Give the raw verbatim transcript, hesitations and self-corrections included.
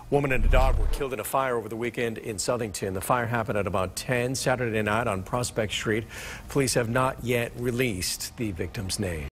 Woman and a dog were killed in a fire over the weekend in Southington. The fire happened at about ten Saturday night on Prospect Street. Police have not yet released the victim's name.